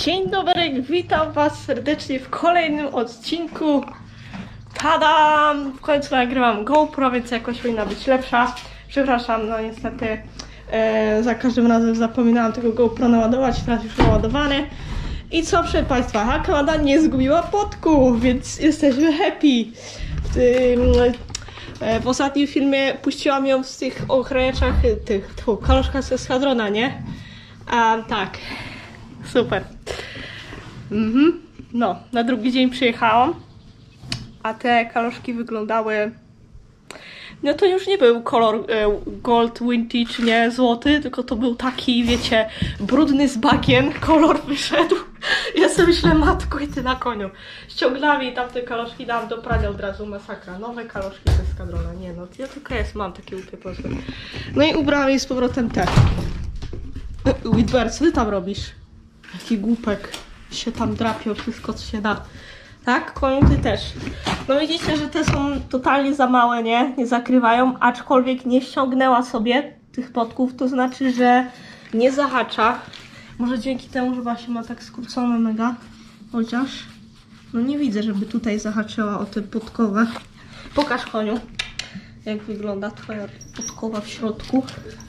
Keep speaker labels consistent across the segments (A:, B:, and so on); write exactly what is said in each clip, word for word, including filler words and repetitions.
A: Dzień dobry, witam was serdecznie w kolejnym odcinku. Tadam! W końcu nagrywam GoPro, więc jakoś powinna być lepsza. Przepraszam, no niestety e, za każdym razem zapominałam tego GoPro naładować, teraz już naładowane. I co, proszę państwa, Hakamada nie zgubiła podków, więc jesteśmy happy. W, tym, e, w ostatnim filmie puściłam ją z tych ochraniaczach, tych, tych kaloszkach ze Schadrona, nie? A tak, super. Mhm. No, na drugi dzień przyjechałam, a te kaloszki wyglądały... No to już nie był kolor e, gold vintage, nie złoty, tylko to był taki, wiecie, brudny z bagien kolor wyszedł. Ja sobie myślę, matko i ty na koniu. Ściągnęłam i tamte kaloszki dałam do prania od razu, masakra. Nowe kaloszki ze Schadrona, nie no, ja tylko jest, mam takie łupy po prostu. No i ubrałam jej z powrotem te. Whitbird, co ty tam robisz? Jaki głupek. Się tam drapie o wszystko, co się da. Tak? Koniu, ty też. No widzicie, że te są totalnie za małe, nie? Nie zakrywają, aczkolwiek nie ściągnęła sobie tych podków, to znaczy, że nie zahacza. Może dzięki temu, że właśnie ma tak skrócone mega. Chociaż, no nie widzę, żeby tutaj zahaczyła o te podkowe. Pokaż, koniu, jak wygląda twoja podkowa w środku.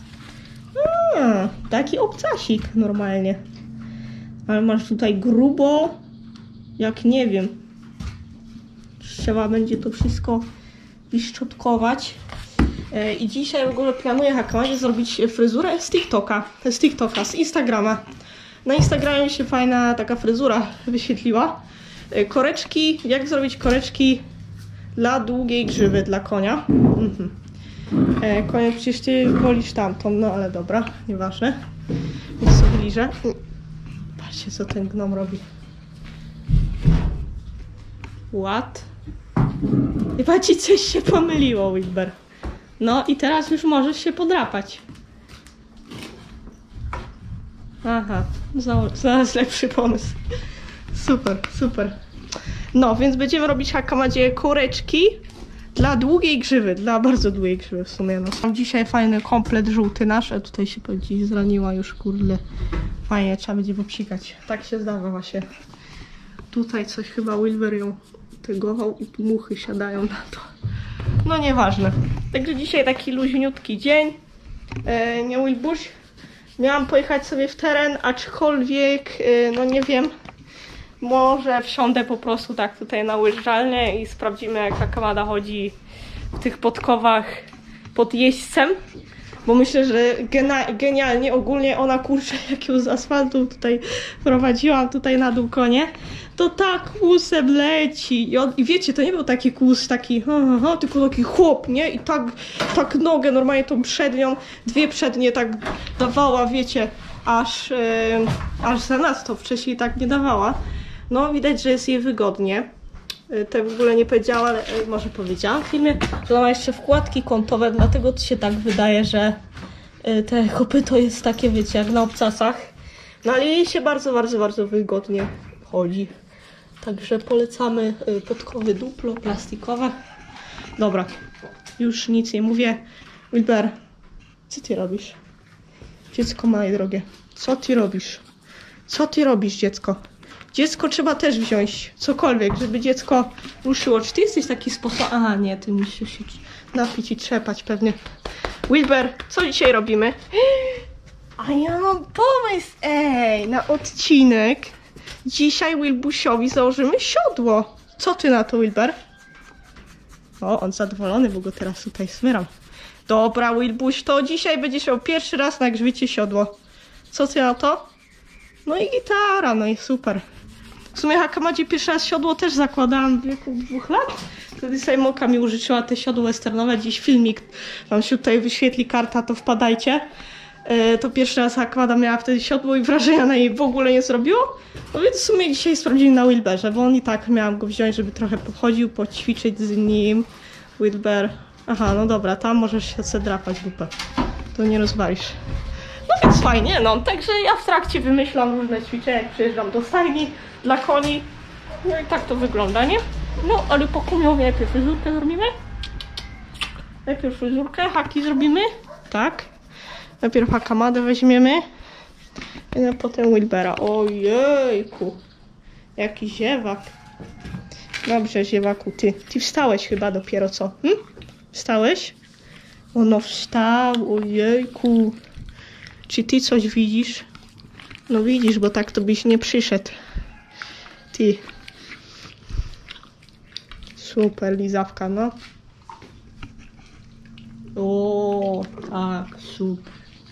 A: A, taki obcasik normalnie. Ale masz tutaj grubo, jak nie wiem. Trzeba będzie to wszystko wyszczotkować. E, I dzisiaj w ogóle planuję Hakamadzie zrobić fryzurę z TikToka. Z TikToka, z Instagrama. Na Instagramie mi się fajna taka fryzura wyświetliła. E, koreczki, jak zrobić koreczki dla długiej grzywy, dla konia. Mhm. E, konie, przecież ty wolisz tamtą, no ale dobra, nieważne. Więc sobie liżę. Patrzcie, co ten gnom robi. What? I patrzcie, coś się pomyliło, Wilber. No i teraz już możesz się podrapać. Aha, zaraz lepszy pomysł. Super, super. No, więc będziemy robić Hakamadzie koreczki dla długiej grzywy, dla bardzo długiej grzywy w sumie. No. Mam dzisiaj fajny komplet żółty nasz, a tutaj się gdzieś zraniła już, kurde. Fajnie, trzeba będzie popsikać. Tak się zdarza właśnie. Tutaj coś chyba Wilber ją tygował i tu muchy siadają na to. No nieważne. Także dzisiaj taki luźniutki dzień. E, nie Wilbuś. Miałam pojechać sobie w teren, aczkolwiek, e, no nie wiem, może wsiądę po prostu tak tutaj na łyżwalnię i sprawdzimy, jak Hakamada chodzi w tych podkowach pod jeźdźcem. Bo myślę, że genialnie ogólnie ona, kurczę, jak ją z asfaltu tutaj prowadziłam tutaj na dół konie, to tak kłusem leci. I, on, i wiecie, to nie był taki kłus, taki, ha, ha, ha, tylko taki chłop, nie? I tak, tak nogę, normalnie tą przednią, dwie przednie tak dawała, wiecie, aż, yy, aż za nas to wcześniej tak nie dawała. No widać, że jest jej wygodnie. To w ogóle nie powiedziała, ale może powiedziałam w filmie, że ona ma jeszcze wkładki kątowe, dlatego to się tak wydaje, że te kopyto jest takie, wiecie, jak na obcasach. No ale jej się bardzo, bardzo, bardzo wygodnie chodzi. Także polecamy podkowy duplo, plastikowe. Dobra, już nic nie mówię. Wilber, co ty robisz? Dziecko moje drogie, co ty robisz? Co ty robisz, dziecko? Dziecko trzeba też wziąć, cokolwiek, żeby dziecko ruszyło. Czy ty jesteś taki sposób? Aha, nie, ty musisz się napić i trzepać pewnie. Wilber, co dzisiaj robimy? A ja mam pomysł, ej, na odcinek. Dzisiaj Wilbusiowi założymy siodło. Co ty na to, Wilber? O, on zadowolony, bo go teraz tutaj smyram. Dobra, Wilbuś, to dzisiaj będziesz miał pierwszy raz na grzbiecie siodło. Co ty na to? No i gitara, no i super. W sumie Hakamadzie pierwszy raz siodło też zakładałam w wieku dwóch lat. Wtedy Sejmoka mi użyczyła te siodło westernowe. Dziś filmik wam się tutaj wyświetli karta, to wpadajcie. E, to pierwszy raz Hakamada miała wtedy siodło i wrażenia na jej w ogóle nie zrobiło. No więc w sumie dzisiaj sprawdzili na Wilberze, bo on i tak miałam go wziąć, żeby trochę pochodził, poćwiczyć z nim. Wilber. Aha, no dobra, tam możesz się sobie drapać dupę. To nie rozwalisz. No więc fajnie, no. Także ja w trakcie wymyślam różne ćwiczenia, jak przyjeżdżam do stajni dla koni. No i tak to wygląda, nie? No, ale po kumiowie najpierw fryzurkę zrobimy. Najpierw fryzurkę, haki zrobimy. Tak. Najpierw Hakamadę weźmiemy. a potem Wilbera. Ojejku, jaki ziewak. Dobrze, ziewaku, ty. Ty wstałeś chyba dopiero co? Hm? Wstałeś? Ono wstał, ojejku. Czy ty coś widzisz? No widzisz, bo tak to byś nie przyszedł. Ty. Super, lizawka, no. O, tak, super.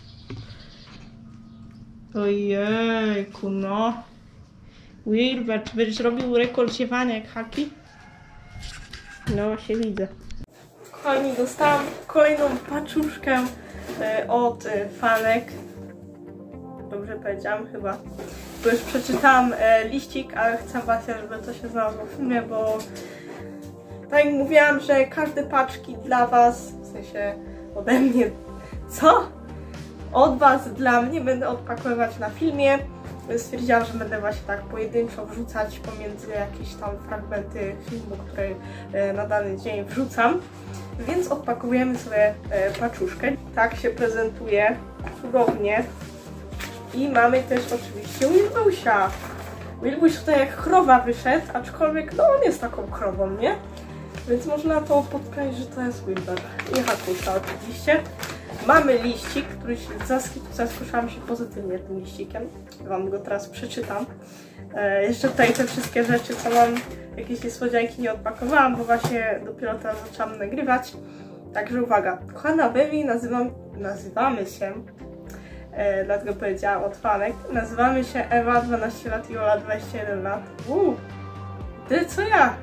A: Ojejku, no. Wilber, czy będziesz robił rekord ziewania jak Haki? No właśnie widzę. Kochani, dostałam kolejną paczuszkę y, od y, fanek. Dobrze powiedziałam chyba. Bo już przeczytałam y, liścik, ale chcę właśnie, żeby to się znalazło w filmie, bo tak jak mówiłam, że każde paczki dla was, w sensie ode mnie, co? Od was dla mnie będę odpakowywać na filmie. Stwierdziłam, że będę właśnie tak pojedynczo wrzucać pomiędzy jakieś tam fragmenty filmu, które na dany dzień wrzucam. Więc odpakowujemy sobie paczuszkę. Tak się prezentuje cudownie. I mamy też oczywiście Wilbusia. Wilbuś tutaj jak krowa wyszedł, aczkolwiek no on jest taką krową, nie? Więc można to podkreślić, że to jest Wilber. I Hakusia oczywiście. Mamy liścik, który się zaskoczyłam się pozytywnie tym liścikiem. Wam go teraz przeczytam. E, jeszcze tutaj te wszystkie rzeczy, co mam, jakieś niespodzianki nie odpakowałam, bo właśnie dopiero teraz zaczęłam nagrywać. Także uwaga, kochana Bewi, nazywam, nazywamy się, e, dlatego powiedziałam od fanek, nazywamy się Ewa, dwanaście lat i Ola, dwadzieścia jeden lat. Uuu, tyle co ja.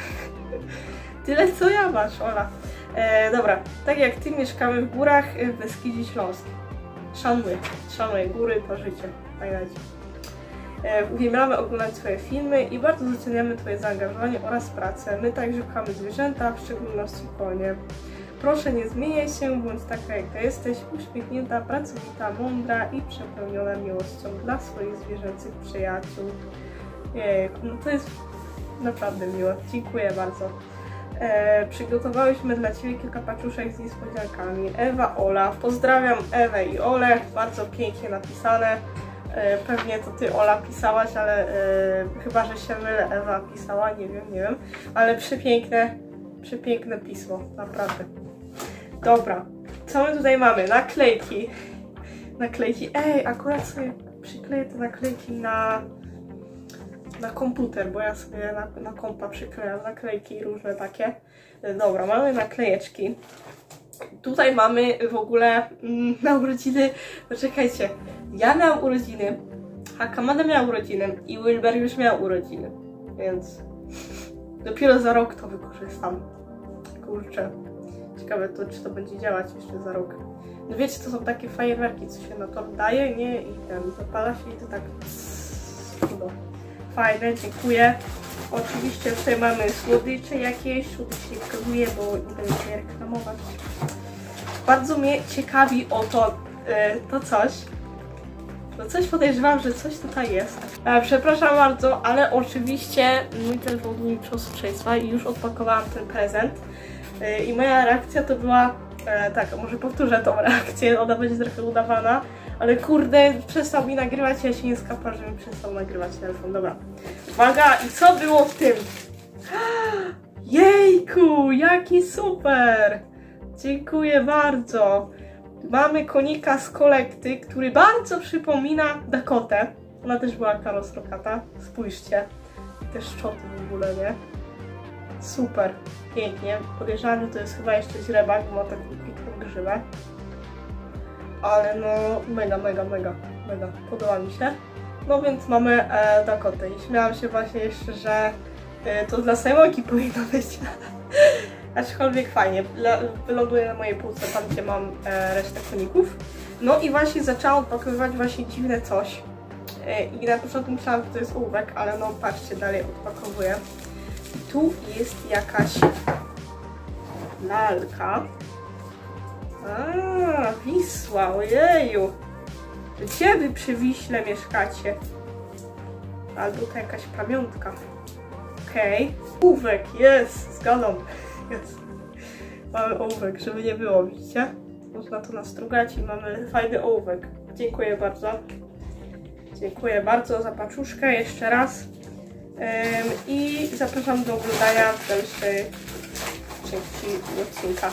A: Tyle co ja masz, Ola. E, dobra, tak jak ty mieszkamy w górach w Beskidzie Śląskim. Szanuję, szanuję góry, to życie. Pamiętajcie. E, uwielbiamy oglądać twoje filmy i bardzo doceniamy twoje zaangażowanie oraz pracę. My także kochamy zwierzęta, w szczególności konie. Proszę nie zmieniaj się, bądź taka jaka jesteś, uśmiechnięta, pracowita, mądra i przepełniona miłością dla swoich zwierzęcych przyjaciół. Jejku, no to jest naprawdę miłe. Dziękuję bardzo. E, przygotowałyśmy dla ciebie kilka paczuszek z niespodziankami. Ewa, Ola. Pozdrawiam Ewę i Olę. Bardzo pięknie napisane. E, pewnie to ty, Ola, pisałaś, ale e, chyba, że się mylę, Ewa pisała, nie wiem, nie wiem. Ale przepiękne, przepiękne pismo, naprawdę. Dobra, co my tutaj mamy? Naklejki. Naklejki. Ej, akurat sobie przykleję te naklejki na... na komputer, bo ja sobie na, na kompa przyklejam naklejki różne takie. Dobra, mamy naklejeczki. Tutaj mamy w ogóle mm, na urodziny, poczekajcie, ja miałam urodziny, Hakamada miała urodziny i Wilber już miał urodziny, więc dopiero za rok to wykorzystam. Kurczę, ciekawe to, czy to będzie działać jeszcze za rok. No wiecie, to są takie fajerwerki, co się na to daje, nie? I ten zapala się i to tak... No. Fajne, dziękuję. Oczywiście tutaj mamy słodycze jakieś, słodycze nie pokazuję, bo nie będę je reklamować. Bardzo mnie ciekawi o to, yy, to coś. To coś podejrzewam, że coś tutaj jest. E, przepraszam bardzo, ale oczywiście mój telefon był mi posłuszeństwa i już odpakowałam ten prezent. Yy, I moja reakcja to była, e, tak, może powtórzę tą reakcję, ona będzie trochę udawana. Ale kurde, przestał mi nagrywać, ja się nie skapam, że mi przestał nagrywać telefon. Dobra. Uwaga, i co było w tym? Jejku, jaki super! Dziękuję bardzo. Mamy konika z kolekty, który bardzo przypomina Dakotę. Ona też była Karos Rokata. Spójrzcie. Te szczoty w ogóle, nie? Super. Pięknie. Podejrzewam, że to jest chyba jeszcze źrebak, bo ma taką piękną grzywę. Ale no mega, mega, mega, mega, podoba mi się. No więc mamy e, Dakotę i śmiałam się właśnie jeszcze, że e, to dla Simonki powinno być. Aczkolwiek fajnie, wyląduje na mojej półce tam, gdzie mam e, resztę koników. No i właśnie zaczęłam odpakowywać właśnie dziwne coś. E, I na początku myślałam, że to jest ołówek, ale no patrzcie, dalej odpakowuję. I tu jest jakaś lalka. A, Wisła, ojeju. Gdzie wy przy Wiśle mieszkacie? Albo to jakaś pamiątka. Okej. Okay. Ołówek, jest, zgadzam. Jest. Mamy ołówek, żeby nie było, widzicie? Można to nastrugać i mamy fajny ołówek. Dziękuję bardzo. Dziękuję bardzo za paczuszkę jeszcze raz. I zapraszam do oglądania dalszej części odcinka.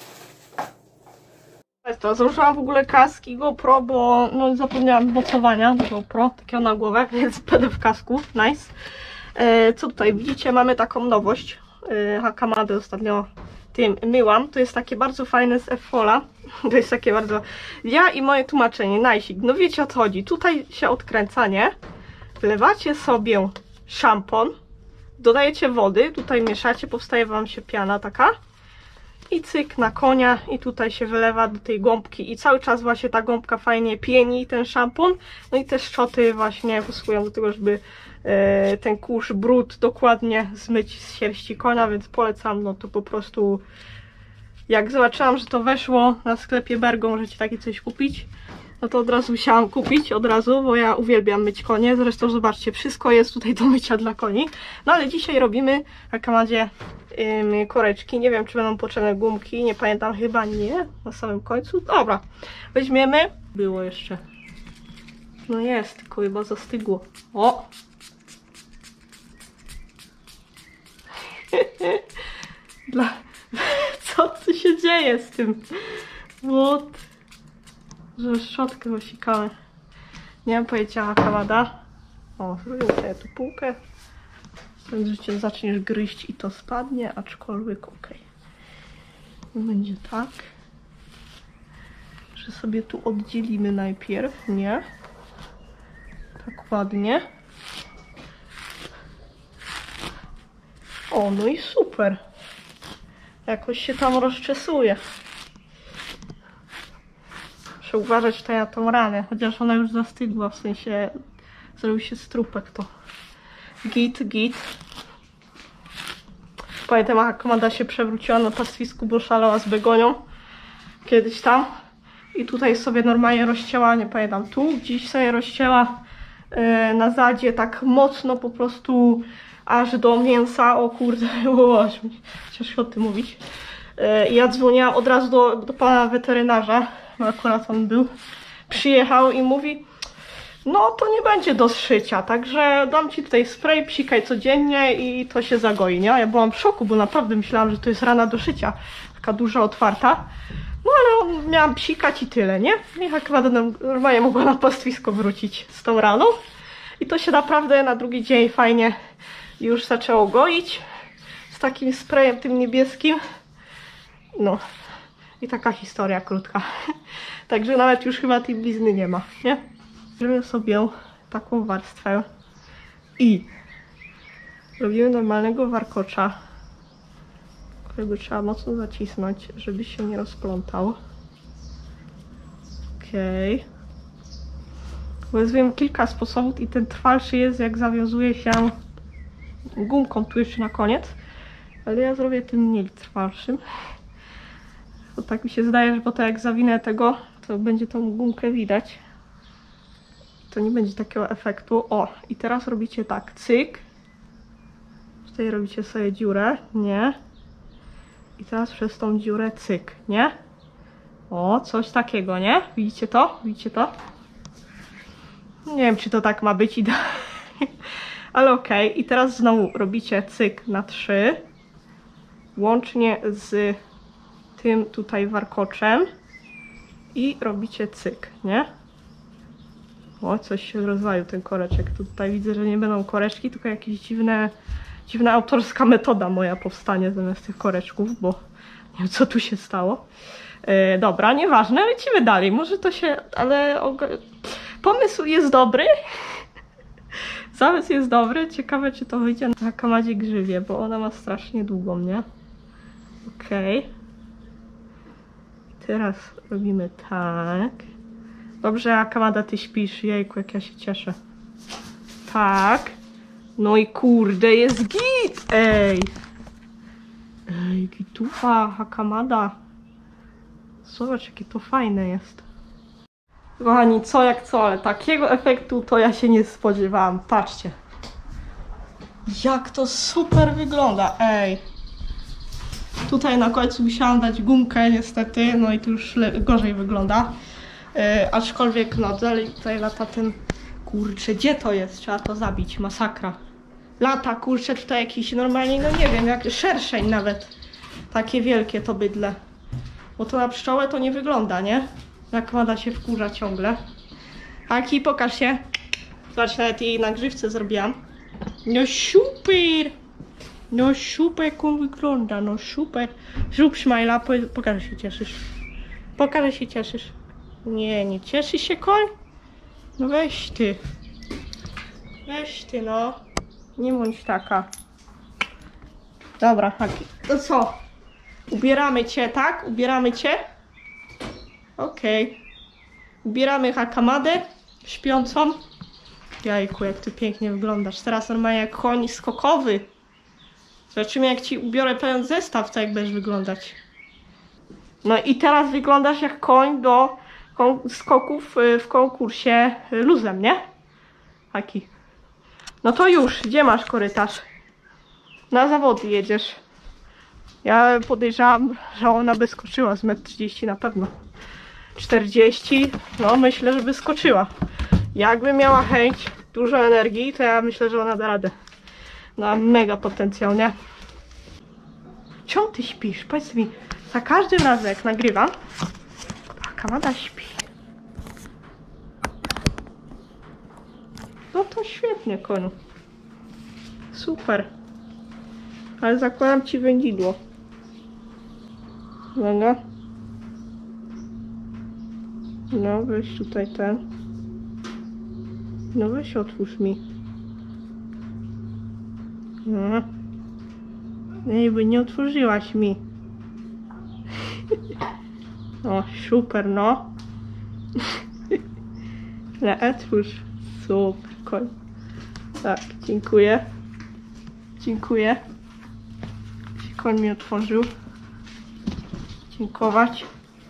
A: To założyłam w ogóle kaski GoPro, bo no, zapomniałam mocowania do GoPro, takiego na głowę, więc będę w kasku, nice. E, co tutaj widzicie, mamy taką nowość. E, Hakamady ostatnio tym myłam. To jest takie bardzo fajne z F-Fola. To jest takie bardzo... Ja i moje tłumaczenie, najsik. No wiecie o co chodzi. Tutaj się odkręca, nie? Wlewacie sobie szampon, dodajecie wody, tutaj mieszacie, powstaje wam się piana taka. I cyk na konia i tutaj się wylewa do tej gąbki i cały czas właśnie ta gąbka fajnie pieni ten szampon. No i te szczoty właśnie posługują do tego, żeby e, ten kurz, brud dokładnie zmyć z sierści konia, więc polecam, no to po prostu jak zobaczyłam, że to weszło na sklepie Bergo, możecie takie coś kupić, no to od razu musiałam kupić, od razu, bo ja uwielbiam myć konie. Zresztą zobaczcie, wszystko jest tutaj do mycia dla koni. No ale dzisiaj robimy w Hakamadzie ym, koreczki. Nie wiem, czy będą potrzebne gumki, nie pamiętam, chyba nie, na samym końcu. Dobra, weźmiemy. Było jeszcze. No jest, tylko chyba zastygło. O! Dla... Co tu się dzieje z tym? What? Że szczotkę osikamy. Nie mam pojęcia, Hakamada. O, zrobię sobie tu półkę. Więc życie zaczniesz gryźć i to spadnie, aczkolwiek ok. Będzie tak, że sobie tu oddzielimy najpierw, nie? Tak ładnie. O, no i super. Jakoś się tam rozczesuje. Muszę uważać tutaj na tą ranę, chociaż ona już zastygła, w sensie zrobił się strupek, to git, git. Pamiętam, jak Hakamada się przewróciła na pastwisku, bo szalała z begonią kiedyś tam i tutaj sobie normalnie rozcięła, nie pamiętam, tu gdzieś sobie rozcięła yy, na zadzie tak mocno po prostu aż do mięsa. O kurde, aż mi ciężko o tym mówić. Yy, ja dzwoniłam od razu do, do pana weterynarza, bo akurat on był, przyjechał i mówi: no to nie będzie do zszycia, także dam ci tutaj spray, psikaj codziennie i to się zagoi, nie? Ja byłam w szoku, bo naprawdę myślałam, że to jest rana do szycia, taka duża, otwarta. No ale miałam psikać i tyle, nie? I chyba normalnie mogła na pastwisko wrócić z tą raną. I to się naprawdę na drugi dzień fajnie już zaczęło goić z takim sprayem tym niebieskim. No i taka historia krótka. Także nawet już chyba tej blizny nie ma, nie? Bierzemy sobie taką warstwę i robimy normalnego warkocza, którego trzeba mocno zacisnąć, żeby się nie rozplątał. Okej. Okay. Bo jest, wiem, kilka sposobów i ten trwalszy jest, jak zawiązuje się gumką tu jeszcze na koniec, ale ja zrobię tym mniej trwalszym. Bo tak mi się zdaje, że potem jak zawinę tego, to będzie tą gumkę widać. To nie będzie takiego efektu. O, i teraz robicie tak, cyk. Tutaj robicie sobie dziurę, nie? I teraz przez tą dziurę cyk, nie? O, coś takiego, nie? Widzicie to? Widzicie to? Nie wiem, czy to tak ma być idealnie. Ale okej. Okay. I teraz znowu robicie cyk na trzy. Łącznie z tym tutaj warkoczem. I robicie cyk, nie? O, coś się rozwalił ten koreczek. Tutaj widzę, że nie będą koreczki, tylko jakieś dziwne, dziwna autorska metoda moja powstanie zamiast tych koreczków, bo nie wiem, co tu się stało. Yy, dobra, nieważne, lecimy dalej. Może to się, ale pomysł jest dobry. Zamysł jest dobry. Ciekawe, czy to wyjdzie na Hakamadzie grzywie, bo ona ma strasznie długą, nie? Okej. Okay. Teraz robimy tak. Dobrze, Hakamada, ty śpisz. Jejku, jak ja się cieszę. Tak. No i kurde, jest git! Ej! Ej, gitufa, Hakamada. Zobacz, jakie to fajne jest. Kochani, co jak co, ale takiego efektu to ja się nie spodziewałam. Patrzcie. Jak to super wygląda, ej. Tutaj na końcu musiałam dać gumkę niestety, no i to już gorzej wygląda. Yy, aczkolwiek no dalej tutaj lata ten Kurczę, gdzie to jest? Trzeba to zabić, masakra. Lata, kurczę, tutaj jakiś normalnie, no nie wiem, jak szerszeń nawet. Takie wielkie to bydle. Bo to na pszczołę to nie wygląda, nie? Jak Mada się wkurza ciągle. Aki, pokaż się. Zobacz, nawet jej na grzywce zrobiłam. No super! No super, jak on wygląda, no super. Zrób szmajla, pokaż, że się cieszysz. Pokaż, że się cieszysz. Nie, nie cieszy się koń? No weź ty. Weź ty, no. Nie bądź taka. Dobra, Haki. To co? Ubieramy cię, tak? Ubieramy cię? Okej. Okay. Ubieramy Hakamadę śpiącą. Jajku, jak ty pięknie wyglądasz. Teraz normalnie jak koń skokowy. Zobaczymy, jak ci ubiorę pełen zestaw, to jak będziesz wyglądać. No i teraz wyglądasz jak koń do skoków w konkursie luzem, nie? Taki. No to już, gdzie masz korytarz? Na zawody jedziesz. Ja podejrzewam, że ona by skoczyła z metr trzydzieści na pewno. czterdzieści, no myślę, że by skoczyła. Jakby miała chęć, dużo energii, to ja myślę, że ona da radę. No mega potencjał, nie? Czemu ty śpisz? Powiedz mi, za każdym razem jak nagrywam, Hakamada śpi. No to świetnie, koniu. Super. Ale zakładam ci wędzidło. Uwaga. No weź tutaj ten. No weź otwórz mi. No. Ej, by nie otworzyłaś mi. O, super, no. No, otwórz. Super, koń. Tak, dziękuję. Dziękuję. Koń mi otworzył. Dziękować.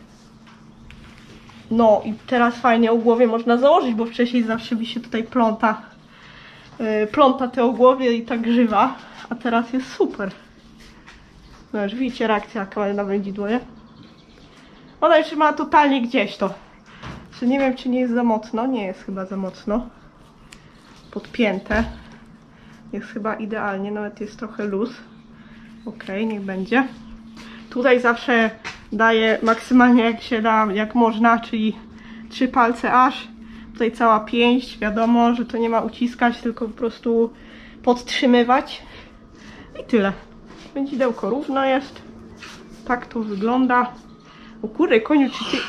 A: No i teraz fajnie o głowie można założyć, bo wcześniej zawsze mi się tutaj pląta yy, pląta te o głowie i tak grzywa, a teraz jest super. No już widzicie reakcję jaka na wędzidło, nie? Ona już ma totalnie gdzieś to. Czy nie wiem, czy nie jest za mocno? Nie jest chyba za mocno. Podpięte. Jest chyba idealnie, nawet jest trochę luz. Ok, niech będzie. Tutaj zawsze daję maksymalnie jak się da, jak można, czyli trzy palce aż. Tutaj cała pięść, wiadomo, że to nie ma uciskać, tylko po prostu podtrzymywać. I tyle. Wędzidełko równo jest. Tak to wygląda. O kurde, koniu, czy ty...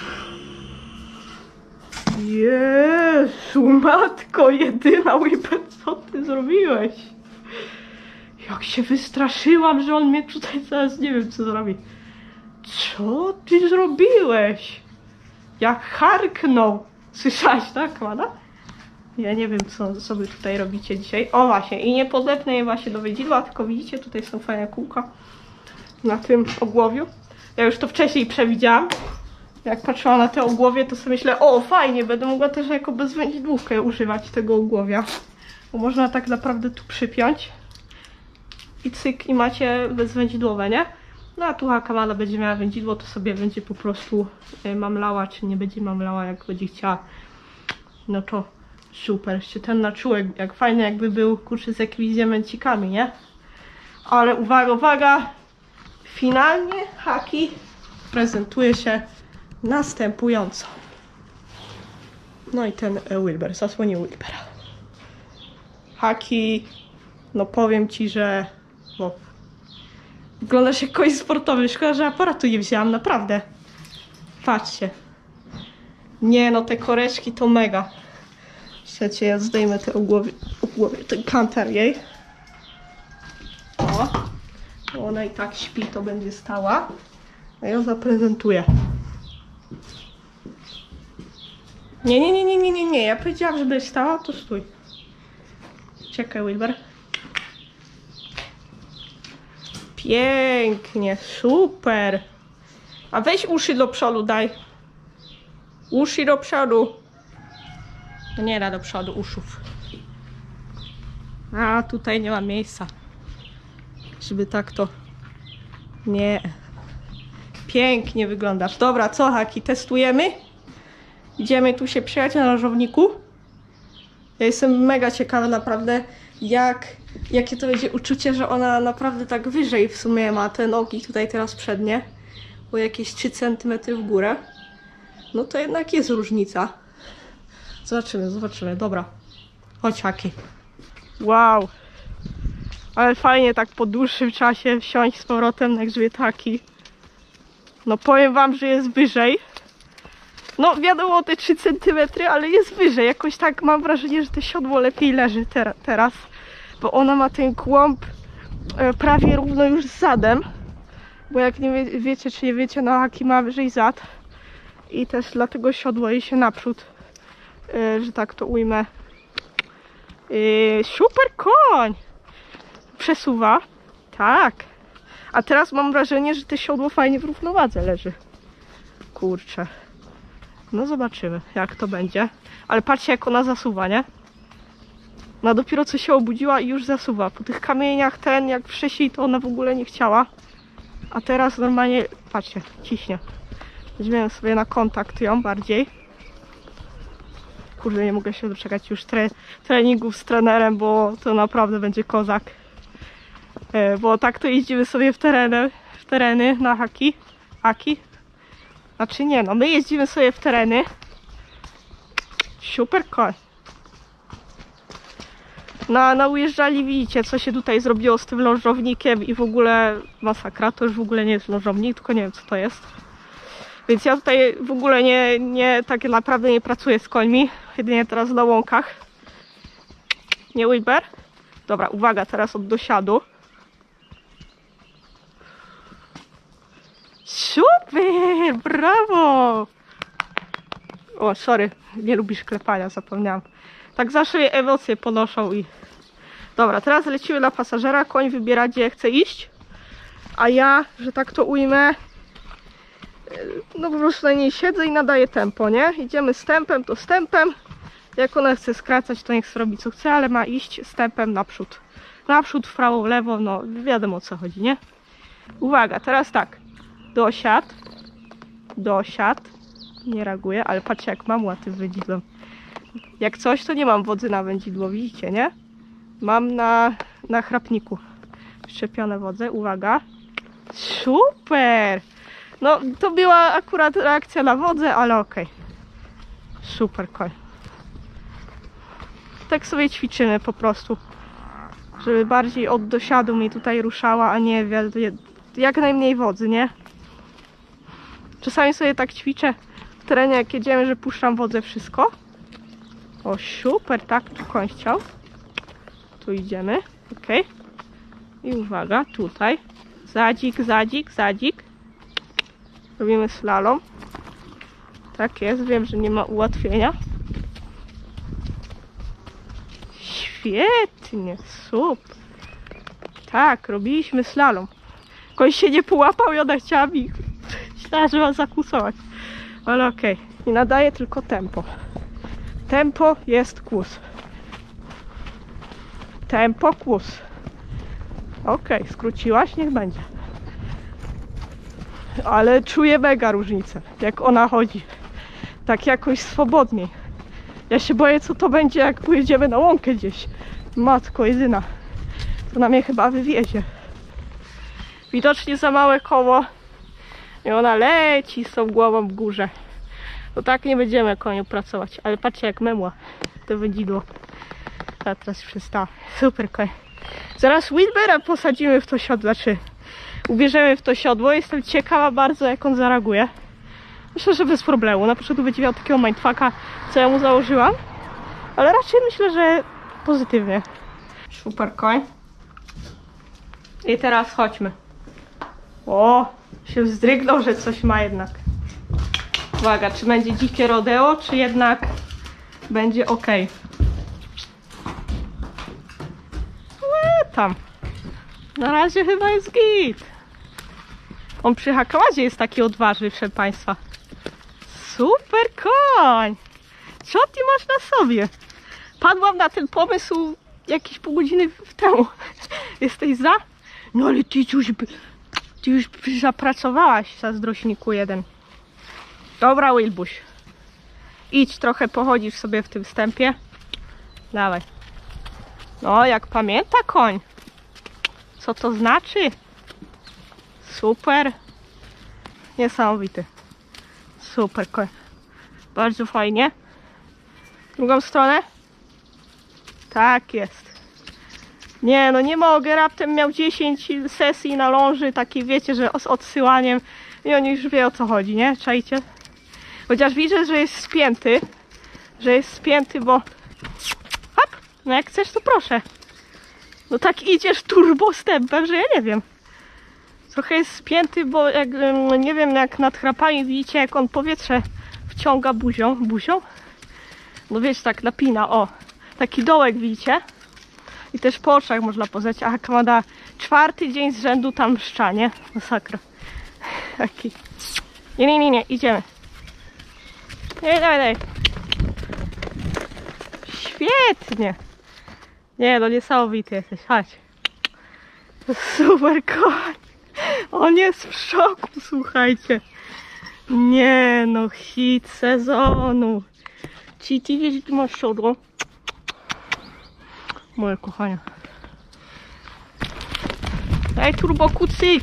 A: Jezu, matko jedyna, Whipper, co ty zrobiłeś? Jak się wystraszyłam, że on mnie tutaj zaraz nie wiem co zrobi. Co ty zrobiłeś? Jak harknął. Słyszałaś, tak, Mada? Ja nie wiem, co, co wy tutaj robicie dzisiaj. O właśnie, i nie podepnę je właśnie do wędzidła, tylko widzicie, tutaj są fajne kółka na tym ogłowiu. Ja już to wcześniej przewidziałam. Jak patrzyłam na te ogłowie, to sobie myślę, o fajnie, będę mogła też jako bezwędzidłówkę używać tego ogłowia. Bo można tak naprawdę tu przypiąć. I cyk, i macie bezwędzidłowe, nie? No a tu Hakamada będzie miała wędzidło, to sobie będzie po prostu mamlała, czy nie będzie mamlała, jak będzie chciała. No to super, jeszcze ten naczółek, jak fajny jakby był, kurczę, z jakimiś diamencikami, nie? Ale uwaga, uwaga! Finalnie Haki prezentuje się następująco. No i ten Wilber, zasłonię Wilbera. Haki, no powiem ci, że no, wyglądasz jak koń sportowy. Szkoda, że aparatu nie wzięłam, naprawdę. Patrzcie. Nie no, te koreczki to mega. Słuchajcie, ja zdejmę te ogłowie, ogłowie ten kantar jej. O, ona i tak śpi, to będzie stała. A ja zaprezentuję. Nie, nie, nie, nie, nie, nie, nie. Ja powiedziałam, że będziesz stała, to stój. Czekaj, Wilber. Pięknie, super. A weź uszy do przodu, daj. Uszy do przodu. No nie da do przodu uszów. A tutaj nie ma miejsca. Żeby tak to... Nie. Pięknie wyglądasz. Dobra, co Haki, testujemy? Idziemy tu się przejechać na nożowniku. Ja jestem mega ciekawa naprawdę, jak, jakie to będzie uczucie, że ona naprawdę tak wyżej w sumie ma te nogi tutaj teraz przednie, bo jakieś trzy centymetry w górę. No to jednak jest różnica. Zobaczymy, zobaczymy. Dobra. Chodź, Haki. Wow. Ale fajnie tak po dłuższym czasie wsiąść z powrotem na grzbietaki. No powiem wam, że jest wyżej. No wiadomo te trzy centymetry, ale jest wyżej. Jakoś tak mam wrażenie, że to siodło lepiej leży ter teraz. Bo ona ma ten kłąb e, prawie równo już z zadem. Bo jak nie wie, wiecie, czy nie wiecie, no Haki ma wyżej zad. I też dlatego siodło jej się naprzód, e, że tak to ujmę. E, super koń! Przesuwa. Tak. A teraz mam wrażenie, że to siodło fajnie w równowadze leży. Kurczę. No zobaczymy, jak to będzie. Ale patrzcie, jak ona zasuwa, nie? No dopiero co się obudziła i już zasuwa. Po tych kamieniach ten, jak wcześniej, to ona w ogóle nie chciała. A teraz normalnie, patrzcie, ciśnie. Weźmiemy sobie na kontakt ją bardziej. Kurde, nie mogę się doczekać już tre treningów z trenerem, bo to naprawdę będzie kozak. E, bo tak to jeździmy sobie w tereny, w tereny na haki. Haki. Znaczy nie, no my jeździmy sobie w tereny. Super koń. No, no ujeżdżali, widzicie, co się tutaj zrobiło z tym lążownikiem i w ogóle masakra. To już w ogóle nie jest lążownik, tylko nie wiem, co to jest. Więc ja tutaj w ogóle nie, nie tak naprawdę nie pracuję z końmi. Jedynie teraz na łąkach. Nie, Wilber? Dobra, uwaga, teraz od dosiadu. Super, brawo! O, sorry, nie lubisz klepania, zapomniałam. Tak zawsze je emocje ponoszą i... Dobra, teraz lecimy na pasażera, koń wybiera, gdzie chce iść. A ja, że tak to ujmę, no po prostu na niej siedzę i nadaję tempo, nie? Idziemy z tempem, to z tempem. Jak ona chce skracać, to niech zrobi co chce, ale ma iść z tempem naprzód. Naprzód, w prawo, w lewo, no wiadomo o co chodzi, nie? Uwaga, teraz tak. Dosiad. Dosiad. Nie reaguje, ale patrzcie, jak mam łaty wędzidłem. Jak coś, to nie mam wodzy na wędzidło, widzicie, nie? Mam na, na chrapniku wszczepione wodze. Uwaga. Super! No, to była akurat reakcja na wodę, ale okej. Okay. Super koń. Tak sobie ćwiczymy po prostu. Żeby bardziej od dosiadu mi tutaj ruszała, a nie jak najmniej wodzy, nie? Czasami sobie tak ćwiczę w terenie, jak jedziemy, że puszczam wodę wszystko. O, super, tak, tu koń chciał. Tu idziemy, ok. I uwaga, tutaj. Zadzik, zadzik, zadzik. Robimy slalom. Tak jest, wiem, że nie ma ułatwienia. Świetnie, super. Tak, robiliśmy slalom. Koń się nie połapał i ona chciała mi... Myślała, że ma zakusować. Ale okej. Okay. I nadaje tylko tempo. Tempo jest kłus. Tempo, kłus. Okej, okay, skróciłaś? Niech będzie. Ale czuję mega różnicę, jak ona chodzi. Tak jakoś swobodniej. Ja się boję, co to będzie, jak pojedziemy na łąkę gdzieś. Matko jedyna. To na mnie chyba wywiezie. Widocznie za małe koło. I ona leci z tą głową w górze. To tak nie będziemy koniu pracować. Ale patrzcie, jak memła to wędzidło. A teraz przestała. Super koń. Zaraz Wilbera posadzimy w to siodło. Znaczy, ubierzemy w to siodło. Jestem ciekawa bardzo, jak on zareaguje. Myślę, że bez problemu. Na początku będzie miał takiego mindfucka, co ja mu założyłam. Ale raczej myślę, że pozytywnie. Super koń. I teraz chodźmy. O, się wzdrygnął, że coś ma jednak. Uwaga, czy będzie dzikie rodeo, czy jednak będzie ok. Eee, tam. Na razie chyba jest git. On przy hakładzie jest taki odważny, proszę Państwa. Super koń! Co ty masz na sobie? Padłam na ten pomysł jakieś pół godziny w temu. Jesteś za? No ale ty już, ty już zapracowałaś, zazdrośniku jeden. Dobra, Wilbuś. Idź trochę, pochodzisz sobie w tym wstępie. Dawaj. No, jak pamięta koń. Co to znaczy? Super. Niesamowity. Super koń. Bardzo fajnie. Drugą stronę? Tak jest. Nie, no nie mogę. Raptem miał dziesięć sesji na ląży, takiej wiecie, że z odsyłaniem. I on już wie, o co chodzi, nie? Czajcie? Chociaż widzę, że jest spięty. Że jest spięty, bo... Hop! No jak chcesz, to proszę. No tak idziesz turbo stępem, że ja nie wiem. Trochę jest spięty, bo jak, nie wiem, jak nad chrapami widzicie, jak on powietrze wciąga buzią. Buzią? No wiecie, tak napina, o. Taki dołek widzicie? I też po oczach można poznać. A Kamada czwarty dzień z rzędu tam szczanie. Masakra. Taki. Nie, nie, nie, nie, idziemy. Nie, daj, daj. Świetnie. Nie, no niesamowity jesteś. Chodź. Super koń. On jest w szoku, słuchajcie. Nie, no hit sezonu. Ci, ty wiesz, tu masz siodło. Moje kochanie. Daj turbo kucyk.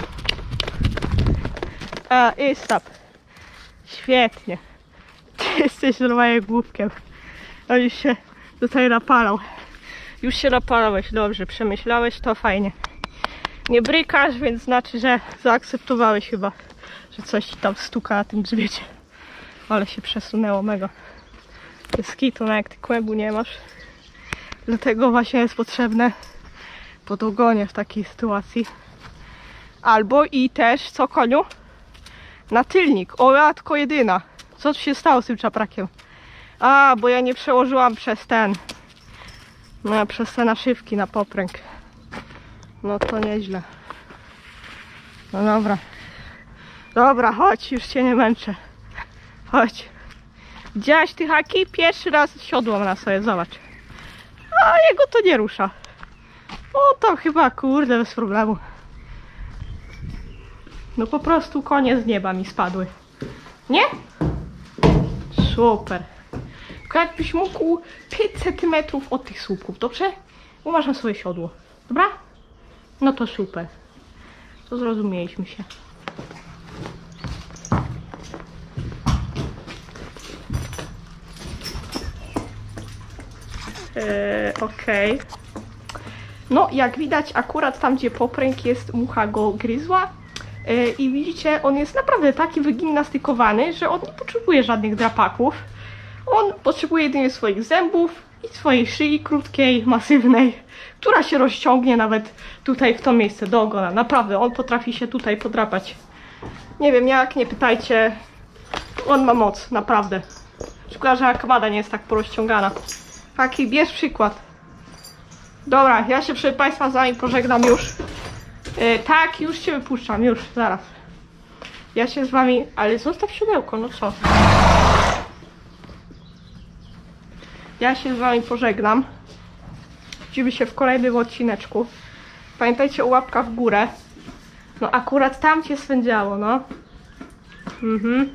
A: A, i stop. Świetnie. Ty jesteś normalnie głupkiem. On już się tutaj napalał. Już się napalałeś, dobrze, przemyślałeś, to fajnie. Nie brykasz, więc znaczy, że zaakceptowałeś chyba, że coś ci tam stuka na tym grzbiecie. Ale się przesunęło mega. Jest kitu, no jak ty kłębu nie masz. Dlatego właśnie jest potrzebne podogonie w takiej sytuacji. Albo i też, co koniu? Na tylnik. O, ja tylko jedyna. Co tu się stało z tym czaprakiem? A, bo ja nie przełożyłam przez ten. No, przez te naszywki na popręg. No to nieźle. No dobra. Dobra, chodź, już cię nie męczę. Chodź. Widziałaś ty haki? Pierwszy raz siodło na sobie, zobacz. A jego to nie rusza. O, tam chyba, kurde, bez problemu. No po prostu konie z nieba mi spadły. Nie? Super. Tylko jakbyś mógł pięć centymetrów od tych słupków, dobrze? Bo masz na swoje siodło. Dobra? No to super. To zrozumieliśmy się. Eee, Okej. Okay. No, jak widać, akurat tam, gdzie popręg jest, mucha go gryzła. Eee, I widzicie, on jest naprawdę taki wygimnastykowany, że on nie potrzebuje żadnych drapaków. On potrzebuje jedynie swoich zębów i swojej szyi krótkiej, masywnej, która się rozciągnie nawet tutaj w to miejsce do ogona. Naprawdę, on potrafi się tutaj podrapać. Nie wiem jak, nie pytajcie. On ma moc, naprawdę. Szkoda, że Kamada nie jest tak porozciągana. Taki, bierz przykład. Dobra, ja się przed Państwa z Wami pożegnam już. Yy, tak, już Cię wypuszczam, już, zaraz. Ja się z Wami... Ale zostaw siodełko, no co? Ja się z Wami pożegnam. Widzimy się w kolejnym odcineczku. Pamiętajcie o łapkach w górę. No akurat tam Cię swędziało, no. Mhm.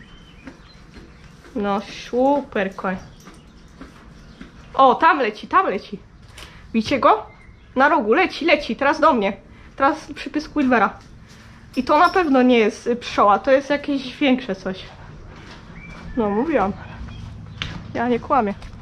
A: No super koń. O, tam leci, tam leci. Widzicie go? Na rogu, leci, leci, teraz do mnie. Teraz przypysk Wilbera. I to na pewno nie jest pszczoła, to jest jakieś większe coś. No mówiłam. Ja nie kłamię.